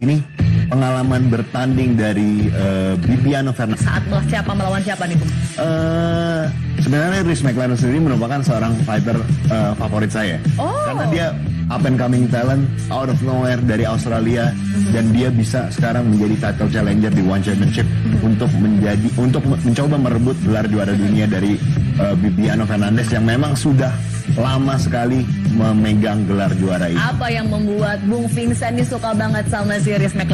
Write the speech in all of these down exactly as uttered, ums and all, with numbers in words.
Ini pengalaman bertanding dari uh, Bibiano Fernandes. Saat siapa melawan siapa nih, Bung? Uh, sebenarnya Rhys McLaren sendiri merupakan seorang fighter uh, favorit saya. Oh. Karena dia up and coming talent, out of nowhere dari Australia, mm-hmm. dan dia bisa sekarang menjadi title challenger di One Championship mm-hmm. untuk menjadi untuk mencoba merebut gelar juara dunia dari uh, Bibiano Fernandes yang memang sudah lama sekali memegang gelar juara ini. Apa yang membuat Bung Vincent ini suka banget sama si Rhys McLaren?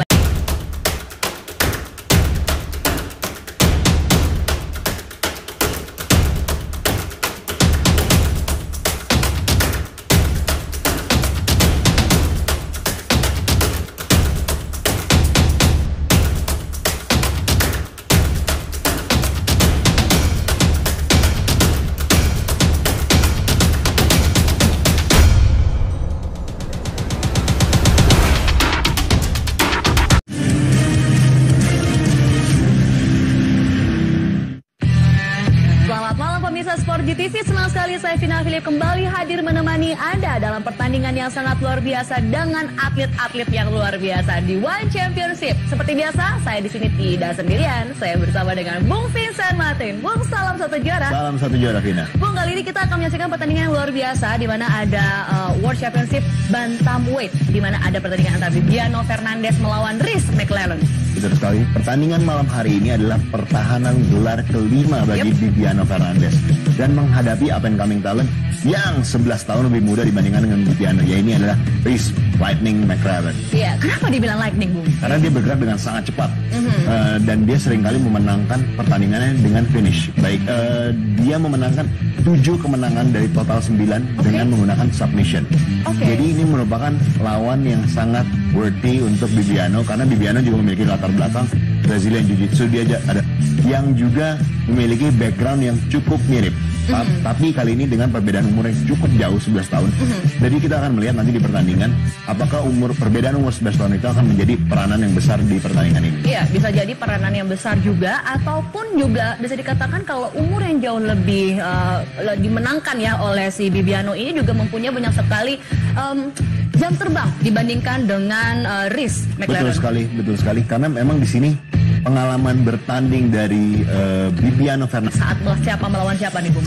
Sport G T V, senang sekali saya Vina Philip kembali hadir menemani Anda dalam pertandingan yang sangat luar biasa dengan atlet-atlet yang luar biasa di One Championship. Seperti biasa, saya di sini tidak sendirian. Saya bersama dengan Bung Vincent Martin. Bung, salam satu juara. Salam satu juara, Vina. Bung, kali ini kita akan menyaksikan pertandingan yang luar biasa di mana ada uh, World Championship Bantamweight, di mana ada pertandingan antara Bibiano Fernandes melawan Rhys McLaren. Betul sekali. Pertandingan malam hari ini adalah pertahanan gelar kelima bagi yep. Bibiano Fernandes dan menghadapi up and coming talent yang sebelas tahun lebih muda dibandingkan dengan Bibiano. Ya, ini adalah Rhys Lightning McLaren. Iya, kenapa dibilang Lightning, Bung? Karena dia bergerak dengan sangat cepat mm-hmm. uh, dan dia seringkali memenangkan pertandingannya dengan finish. Baik, uh, dia memenangkan tujuh kemenangan dari total sembilan okay. dengan menggunakan submission. Okay. Jadi ini merupakan lawan yang sangat worthy untuk Bibiano karena Bibiano juga memiliki latar belakang Brazilian Jiu-Jitsu. Dia ada yang juga memiliki background yang cukup mirip. Mm-hmm. Tapi kali ini dengan perbedaan umur yang cukup jauh, sebelas tahun. Mm-hmm. Jadi kita akan melihat nanti di pertandingan apakah umur perbedaan umur sebelas tahun itu akan menjadi peranan yang besar di pertandingan ini. Iya, bisa jadi peranan yang besar juga, ataupun juga bisa dikatakan kalau umur yang jauh lebih uh, dimenangkan ya oleh si Bibiano ini juga mempunyai banyak sekali um, jam terbang dibandingkan dengan uh, Rhys McLaren. Betul sekali, betul sekali. Karena memang di sini pengalaman bertanding dari uh, Bibiano Fernandes. Saat siapa melawan siapa nih, Bung?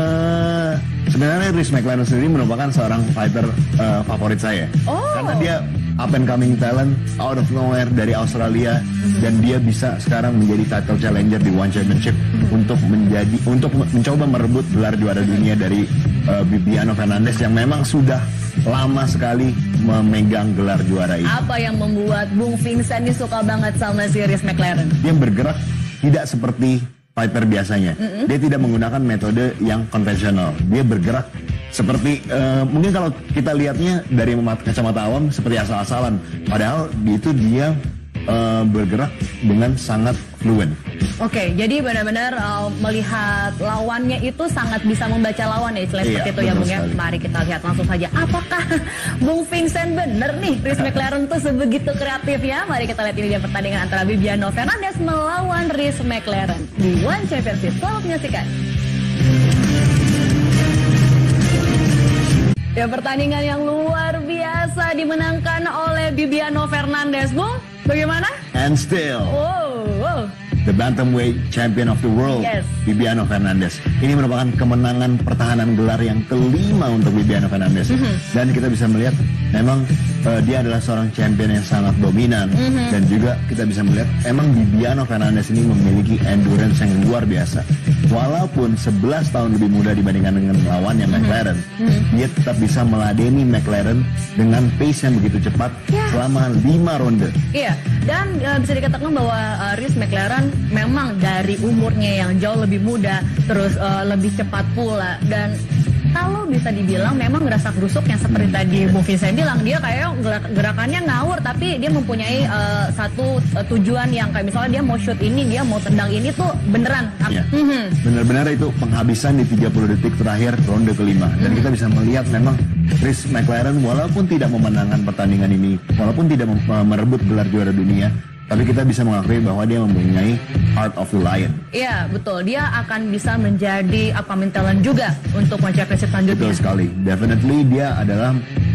Uh, sebenarnya Rhys McLaren sendiri merupakan seorang fighter uh, favorit saya. Oh. Karena dia up and coming talent, out of nowhere dari Australia, mm-hmm. dan dia bisa sekarang menjadi title challenger di One Championship mm-hmm. untuk menjadi untuk mencoba merebut gelar juara dunia dari uh, Bibiano Fernandes yang memang sudah lama sekali memegang gelar juara ini. Apa yang membuat Bung Vincent ini suka banget sama si Rhys McLaren? Dia bergerak tidak seperti fighter biasanya. Mm-hmm. Dia tidak menggunakan metode yang konvensional. Dia bergerak seperti uh, mungkin kalau kita lihatnya dari kacamata awam seperti asal-asalan. Padahal itu dia uh, bergerak dengan sangat fluent. Oke, jadi benar-benar uh, melihat lawannya itu sangat bisa membaca lawan ya, istilahnya iya, seperti itu ya, Bung ya. Mari kita lihat langsung saja. Apakah Bung Vincent bener nih Rhys McLaren tuh sebegitu kreatifnya? Mari kita lihat ini dia pertandingan antara Bibiano Fernandes melawan Rhys McLaren di One Championship. Selamat menyaksikan. Ya, pertandingan yang luar biasa dimenangkan oleh Bibiano Fernandes, Bung. Bagaimana? And still. Wow, wow. The Bantamweight Champion of the World, yes. Bibiano Fernandes. Ini merupakan kemenangan pertahanan gelar yang kelima untuk Bibiano Fernandes. Mm-hmm. Dan kita bisa melihat memang uh, dia adalah seorang champion yang sangat dominan. Mm-hmm. Dan juga kita bisa melihat emang Bibiano Fernandes ini memiliki endurance yang luar biasa. Walaupun sebelas tahun lebih muda dibandingkan dengan lawannya mm-hmm. McLaren, mm-hmm. dia tetap bisa meladeni McLaren dengan pace yang begitu cepat yeah. selama lima ronde. Iya, dan uh, bisa dikatakan bahwa uh, Rhys McLaren memang dari umurnya yang jauh lebih muda, terus uh, lebih cepat pula, dan kalau bisa dibilang memang gerasak gerusuk yang seperti tadi Bung Vincent bilang, dia kayak gerak, gerakannya ngawur tapi dia mempunyai uh, satu uh, tujuan yang kayak misalnya dia mau shoot ini, dia mau tendang ini tuh beneran. Ya. Mm-hmm. Benar-benar itu penghabisan di tiga puluh detik terakhir ronde kelima. Dan mm-hmm. kita bisa melihat memang Rhys McLaren walaupun tidak memenangkan pertandingan ini, walaupun tidak merebut gelar juara dunia, tapi kita bisa mengakui bahwa dia mempunyai heart of the lion. Iya, betul. Dia akan bisa menjadi upcoming talent juga untuk One Championship selanjutnya. Betul sekali. Definitely dia adalah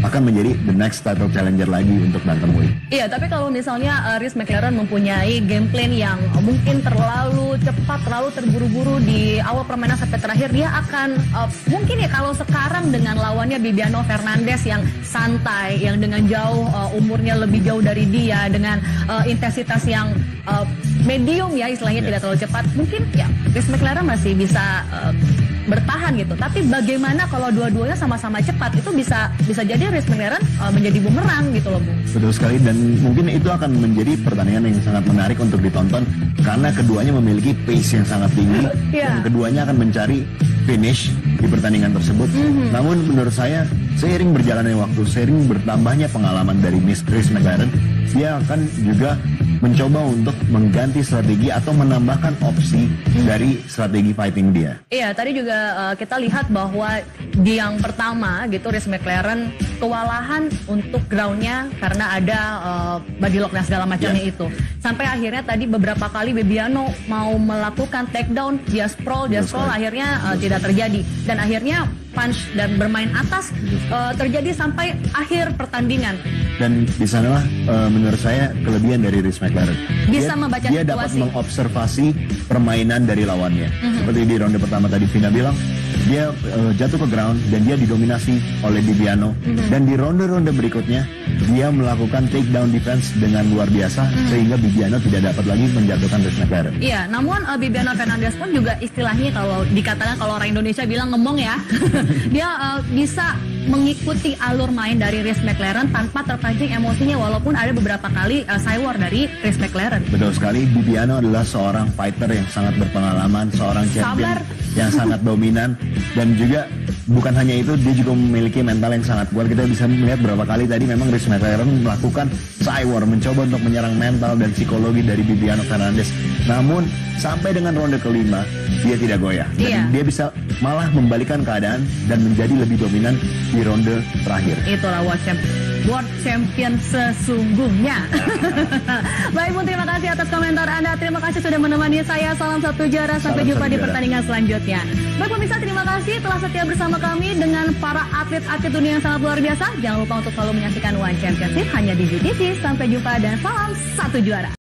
akan menjadi the next title challenger lagi untuk bantamweight. Iya, tapi kalau misalnya uh, Rhys McLaren mempunyai game plan yang uh, mungkin terlalu cepat, terlalu terburu-buru di awal permainan sampai terakhir, dia akan uh, mungkin ya kalau sekarang dengan lawannya Bibiano Fernandes yang santai, yang dengan jauh uh, umurnya lebih jauh dari dia, dengan uh, intensitas yang uh, medium ya istilahnya, yeah. tidak terlalu cepat, mungkin ya Rhys McLaren masih bisa uh, bertahan gitu. Tapi bagaimana kalau dua-duanya sama-sama cepat, itu bisa bisa jadi Rhys McLaren uh, menjadi bumerang gitu loh, Bung. Betul sekali, dan mungkin itu akan menjadi pertandingan yang sangat menarik untuk ditonton karena keduanya memiliki pace yang sangat tinggi yeah. dan keduanya akan mencari finish di pertandingan tersebut. Mm-hmm. Namun menurut saya seiring berjalannya waktu, seiring bertambahnya pengalaman dari Miss Rhys McLaren, dia akan juga mencoba untuk mengganti strategi atau menambahkan opsi hmm. dari strategi fighting dia. Iya, tadi juga uh, kita lihat bahwa di yang pertama gitu Rhys McLaren kewalahan untuk groundnya karena ada uh, body lock dan segala macamnya yeah. itu. Sampai akhirnya tadi beberapa kali Bibiano mau melakukan takedown, dia sprawl, dia sprawl, akhirnya uh, tidak terjadi. Dan akhirnya punch dan bermain atas uh, terjadi sampai akhir pertandingan. Dan di sanalah uh, menurut saya kelebihan dari Rhys McLaren. Bisa dia, membaca dia situasi. dapat mengobservasi permainan dari lawannya. Mm-hmm. Seperti di ronde pertama tadi Vina bilang, dia uh, jatuh ke ground dan dia didominasi oleh Bibiano. Mm-hmm. Dan di ronde-ronde berikutnya dia melakukan takedown defense dengan luar biasa mm-hmm. sehingga Bibiano tidak dapat lagi menjatuhkan Rhys McLaren. Iya, namun uh, Bibiano Fernandes pun juga istilahnya kalau dikatakan kalau orang Indonesia bilang ngemong ya. Dia uh, bisa mengikuti alur main dari Rhys McLaren tanpa terpancing emosinya, walaupun ada beberapa kali uh, side war dari Rhys McLaren. Betul sekali, Bibiano adalah seorang fighter yang sangat berpengalaman, seorang champion Sabar. yang sangat dominan, dan juga bukan hanya itu, dia juga memiliki mental yang sangat kuat. Kita bisa melihat berapa kali tadi memang Rhys McLaren melakukan side war, mencoba untuk menyerang mental dan psikologi dari Bibiano Fernandes. Namun sampai dengan ronde kelima dia tidak goyah, dan iya. dia bisa malah membalikan keadaan dan menjadi lebih dominan di ronde terakhir. Itulah world champion, world champion sesungguhnya. Baik Bung, terima kasih atas komentar Anda. Terima kasih sudah menemani saya. Salam satu juara. Sampai Salam jumpa di pertandingan selanjutnya. Baik pemirsa, terima kasih telah setia bersama kami dengan para atlet-atlet dunia yang sangat luar biasa. Jangan lupa untuk selalu menyaksikan One Championship hanya di G T V. Sampai jumpa dan salam satu juara.